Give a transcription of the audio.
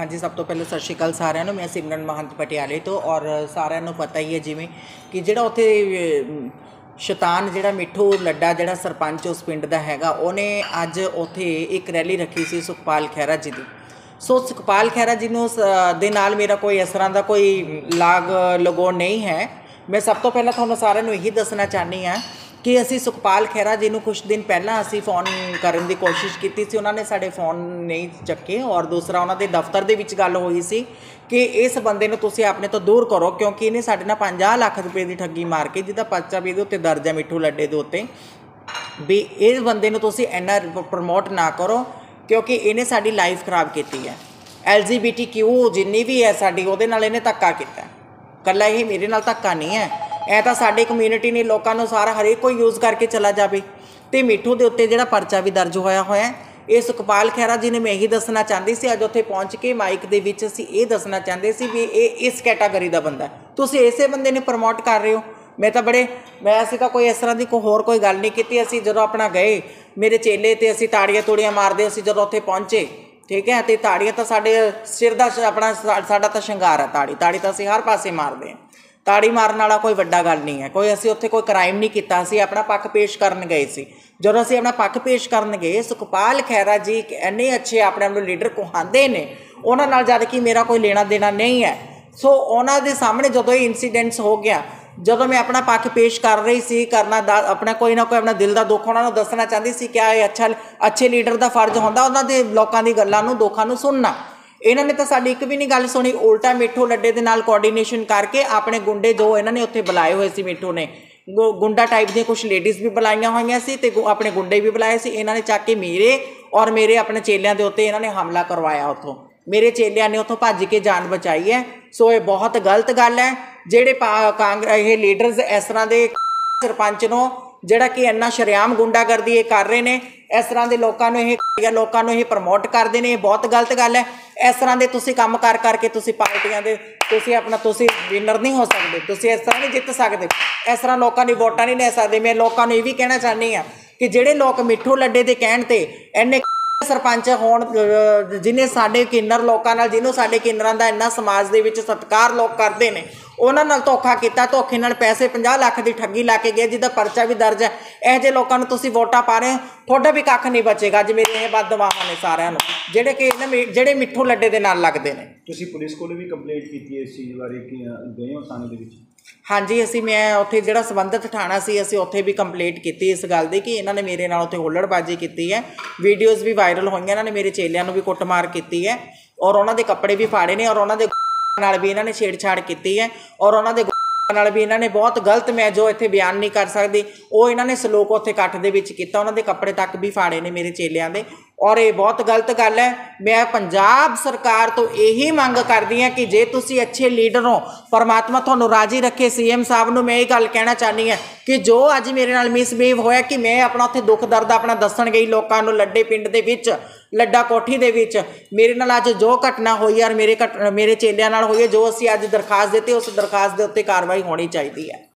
हाँ जी, सब तो पहले सत श्री अकाल सारिਆਂ ਨੂੰ। मैं सिमरन महंत पटियाले तो और सारिਆਂ ਨੂੰ पता ही है जिमें कि ਜਿਹੜਾ ਉੱਥੇ शैतान ਜਿਹੜਾ मिठू लड्डा ਜਿਹੜਾ सरपंच उस पिंड ਦਾ ਹੈਗਾ ਉਹਨੇ ਅੱਜ ਉੱਥੇ ਇੱਕ ਰੈਲੀ ਰੱਖੀ ਸੀ ਸੁਖਪਾਲ ਖਹਿਰਾ जी ਦੀ। सो सुखपाल खैरा जी ਨੂੰ ਦੇ ਨਾਲ ਮੇਰਾ ਕੋਈ ਇਸ ਤਰ੍ਹਾਂ ਦਾ ਕੋਈ ਲਾਗ ਲਗਾਉ नहीं है। मैं सब तो पहले ਤੁਹਾਨੂੰ ਸਾਰਿਆਂ ਨੂੰ ਇਹੀ ਦੱਸਣਾ ਚਾਹੁੰਦੀ ਹਾਂ कि असी सुखपाल खैरा जी कुछ दिन पहला असी फोन करने की कोशिश की सी, उन्होंने साढ़े फोन नहीं चक्के। और दूसरा उन्होंने दफ्तर के गल हुई सी कि इस बंदे नूं तुसीं अपने तो दूर करो क्योंकि इन्हें साढ़े नाल 50 लाख रुपए की ठगी मार के जिहदा पर्चा भी इहदे उत्ते दर्ज है मिठू लड्डे दे उत्ते भी इस बंदे नूं तुसीं इन्ना प्रमोट ना करो क्योंकि इन्हें साडी लाइफ खराब की है। LGBTQ जिन्नी भी है साडी उहदे नाल इन्हें धक्का कीता, कल्ला यही मेरे नाल धक्का नहीं है। ऐ तो साडी कम्यूनिटी ने लोगों को सारा हरेक कोई यूज़ करके चला जाए। तो मिठू के उत्ते जिहड़ा पर्चा भी दर्ज होया होया ये सुखपाल खैरा जी ने मैं यही दसना चाहती सी। अज उत्थे पहुँच के माइक दे विच असीं ये दसना चाहते सी भी ये इस कैटागरी का बंदा है, तुसीं इसे बंदे ने प्रमोट कर रहे हो। मैं असीं तां कोई इस तरह की होर कोई गल नहीं की। असीं जदों अपना गए मेरे चेले तो असीं ताड़ियां तूड़ियां मारदे असीं जदों उत्थे पहुँचे, ठीक है। तो ताड़ियां तो साडे सिर का अपना साडा तो शंगार है, ताड़ी तो असीं हर पासे मारते हैं। ताड़ी मारन वाला कोई वड्डा गल नहीं है, कोई असीं उत्थे कोई क्राइम नहीं किया। असीं अपना पक्ष पेश करन गए सी। जदों असीं अपना पक्ष पेश करन गए सुखपाल खैरा जी इन्ने अच्छे अपने आप लीडर कहांदे ने, उन्हां नाल जद कि मेरा कोई लेना देना नहीं है। सो उन्हां दे सामने जदों ये इंसीडेंट्स हो गया, जदों मैं अपना पक्ष पेश कर रही सी करना अपना कोई ना कोई अपना दिल का दुख उन्होंने दसना चाहती सी। क्या ये अच्छे लीडर का फर्ज होंदा उन्हां दे लोकां दी गल्लां नूं दुखां नूं सुनना। इन्होंने तो साडी एक भी नहीं गल सुनी, उल्टा मिठू लड्डे के नाल कोआर्डीनेशन करके अपने गुंडे जो इन्होंने उत्थे बुलाए हुए सी, मिठू ने गुंडा टाइप दी कुछ लेडीज़ भी बुलाईयां होईयां सी ते अपने गुंडे भी बुलाए सी। इन्होंने चक के मेरे और मेरे अपने चेलियां दे उत्ते इन्होंने हमला करवाया। उत्थों मेरे चेलियां ने उत्थों भज के जान बचाई है। सो ये बहुत गलत गल है जिहड़े कांग्रेस ये लीडर्स इस तरह के सरपंच नूं जिहड़ा कि इन्ना शरेआम गुंडागर्दी ये कर रहे हैं, इस तरह के लोगों ये प्रमोट करते हैं, बहुत गलत गल है। इस तरह के तुसीं काम कर करके तुसीं पार्टियां दे तुसीं अपना तुसीं विनर नहीं हो सकते, तुसीं इस तरह नहीं जित सकते, इस तरह लोगों की वोटां नहीं ले सकते। मैं लोगों को ये भी कहना चाहनी हाँ कि जिहड़े लोग मिठू लड्डे के कहण ते इन्ने सरपंच होण जिन्हें साडे किन्नर लोगों नाल जिन्हों साडे किन्नरां दा इन्ना समाज दे विच सत्कार लोग करते हैं उन्हां नाल धोखा कीता, धोखे नाल पैसे 50 लाख की ठगी ला के गए जिहदा पर्चा भी दर्ज है। इहो जिहे लोगों नूं तुसीं वोटां पा रहे हो, तुहाडा भी कख नहीं बचेगा। अज मेरे ये बददुआवां ने सारिਆਂ ਨੂੰ ਜਿਹੜੇ कि ਜਿਹੜੇ मिठू लड्डे ਦੇ ਨਾਲ लगदे ने। ਤੁਸੀਂ पुलिस ਕੋਲ ਵੀ ਕੰਪਲੇਂਟ ਕੀਤੀ ਹੈ इस चीज़ बारे कि गए हो थाने ਦੇ ਵਿੱਚ? हाँ जी, असी मैं उत्थे जिहड़ा संबंधित थाणा सी असी उत्थे भी कंप्लेंट की इस गल की कि इन्होंने मेरे नाल उत्थे हुल्लड़बाजी की है। वीडियोज़ भी वायरल होईयां, इन्होंने मेरे चेलियां नूं भी कुटमार की है और उन्होंने कपड़े भी फाड़े ने और उन्होंने नाल भी इन्होंने छेड़छाड़ की है और उन्होंने नाल भी इन्होंने बहुत गलत मैं जो इत्थे बयान नहीं कर सकती वो इन्होंने सलूक उत्थे कट्ठ दे विच कीता, उन्होंने कपड़े तक भी फाड़े ने मेरे चेलियां दे। और ये बहुत गलत गल है। मैं पंजाब सरकार तो यही मंग करदी हाँ कि जे तुसी अच्छे लीडर हो, परमात्मा तुहानूं राजी रखे। CM साहब नूं मैं ये गल कहना चाहनी है कि जो अज मेरे नाल मिसबिहेव होया कि मैं अपना उत्थे दुख दर्द अपना दस्सण गई लोकां नूं लड्डे पिंड दे विच लड्डा कोठी दे विच मेरे नाल अज जो घटना हुई और मेरे चेलियां नाल हुई है, जो असीं अज दरखास्त देती उस दरखास्त के उत्ते कार्रवाई होनी चाहिए है।